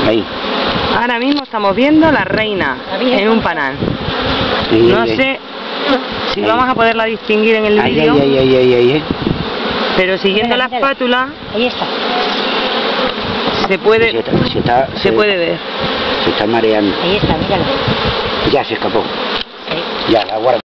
Ahí. Ahora mismo estamos viendo la reina en un panal. No sé si vamos a poderla distinguir en el vídeo, pero siguiendo la espátula Ahí está. se puede ver. Se está mareando. Ahí está, mírala. Ya se escapó. Sí. Ya, la guarda.